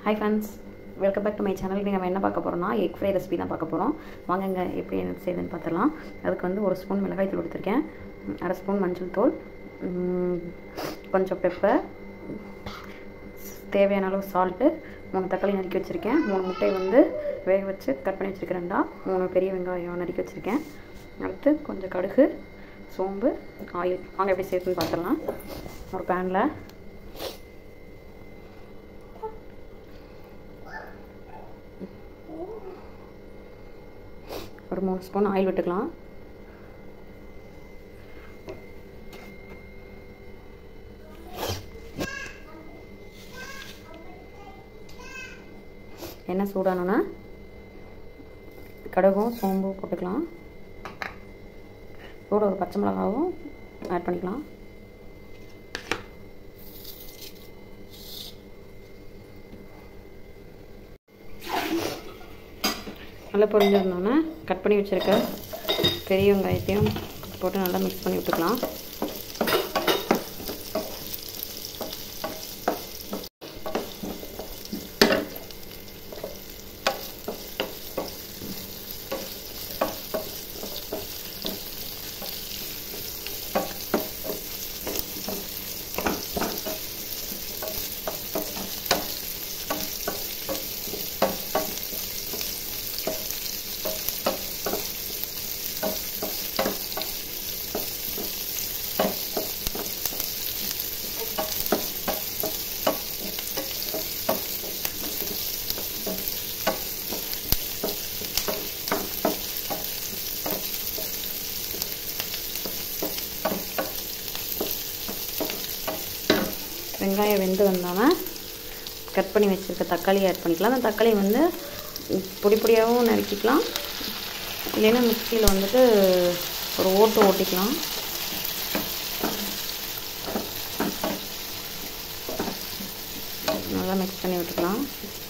Hi friends, welcome back to my channel. We will see egg fry recipe. வாங்க எப்படி செய்யணும்னு பார்த்தலாம். அதுக்கு வந்து 1 ஸ்பூன் மிளகாய் தூள் எடுத்துர்க்கேன். 1/2 ஸ்பூன் மஞ்சள் தூள், கொஞ்சம் பெப்பர், தேவையான அளவு salt, 3 தக்காளி நறுக்கி வச்சிருக்கேன். 3 முட்டை வந்து வேக வச்சு கட் பண்ணி வச்சிருக்கேன்டா. 3 பெரிய வெங்காயம் நறுக்கி வச்சிருக்கேன். அடுத்து கொஞ்சம் கடுகு, சோம்பு, ஆயில். வாங்க எப்படி செய்யணும்னு பார்த்தலாம். ஒரு panல ஒரு 3 ஸ்பூன் ஆயில் விட்டுக்கலாம். எண்ணெய் சூடானோன்னா கடுகும் சோம்பு போட்டுக்கலாம். கூட ஒரு பச்சை மிளகாவும் ஆட் பண்ணிக்கலாம். நல்லா பொரிஞ்சிருந்தோன்னே கட் பண்ணி வச்சுருக்க பெரிய வெங்காயத்தையும் போட்டு நல்லா மிக்ஸ் பண்ணி விட்டுக்கலாம். வெங்காயம் வெந்து வந்தோன்னா கட் பண்ணி வச்சுருக்க தக்காளி ஆட் பண்ணிக்கலாம். அந்த தக்காளி வந்து பொடி பொடியாகவும் நறுக்கிக்கலாம், இல்லைன்னா மிக்சியில் வந்துட்டு ஒரு ஓட்டிக்கலாம். நல்லா மிக்ஸ் பண்ணி விட்டுக்கலாம்.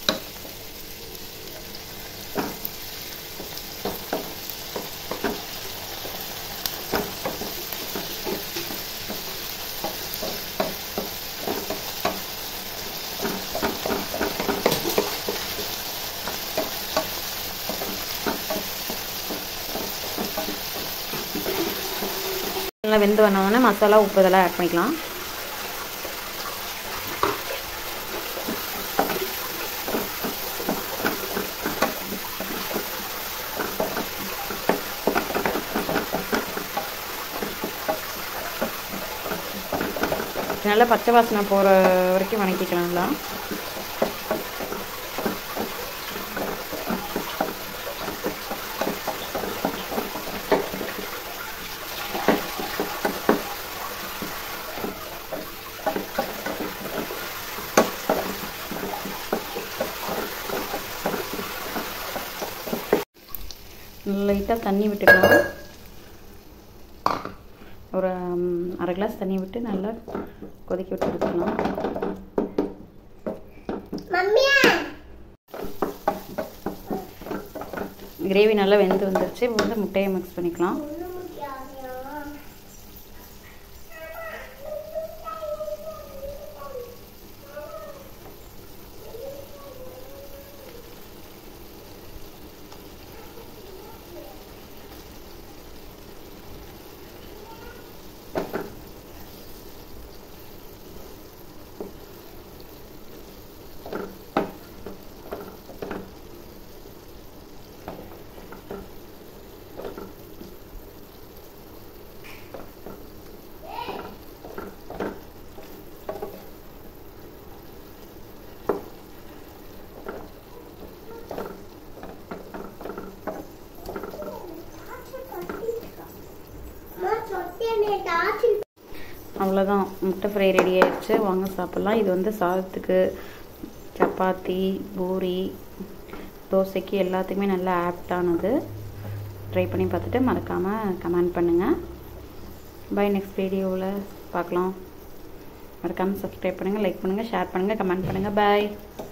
நல்லா வெந்து வந்தோடனே மசாலா உப்பு இதெல்லாம் ஆட் பண்ணிக்கலாம். நல்லா பச்சை வாசனை போகிற வரைக்கும் வணக்கிக்கலாம். லைட்டாக தண்ணி விட்டுக்கலாம். ஒரு 1/2 கிளாஸ் தண்ணி விட்டு நல்லா கொதிக்க விட்டு எடுத்துக்கலாம். கிரேவி நல்லா வெந்து வந்துருச்சு. இப்போ வந்து முட்டையை மிக்ஸ் பண்ணிக்கலாம். அவ்வளோதான், முட்டை ஃப்ரை ரெடி ஆயிடுச்சு. வாங்க சாப்பிட்லாம். இது வந்து சாதத்துக்கு, சப்பாத்தி, பூரி, தோசைக்கு எல்லாத்துக்குமே நல்லா ஆப்டானது. ட்ரை பண்ணி பார்த்துட்டு மறக்காமல் கமெண்ட் பண்ணுங்கள். பை, நெக்ஸ்ட் வீடியோவில் பார்க்கலாம். மறக்காமல் சப்ஸ்கிரைப் பண்ணுங்கள், லைக் பண்ணுங்கள், ஷேர் பண்ணுங்கள், கமெண்ட் பண்ணுங்கள். பாய்.